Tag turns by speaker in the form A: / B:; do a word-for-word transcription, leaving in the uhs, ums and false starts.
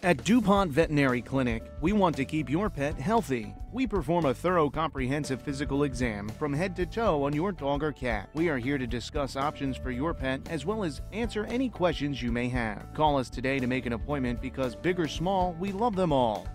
A: At Dupont Veterinary Clinic, we want to keep your pet healthy. We perform a thorough, comprehensive physical exam from head to toe on your dog or cat. We are here to discuss options for your pet as well as answer any questions you may have. Call us today to make an appointment because big or small, we love them all.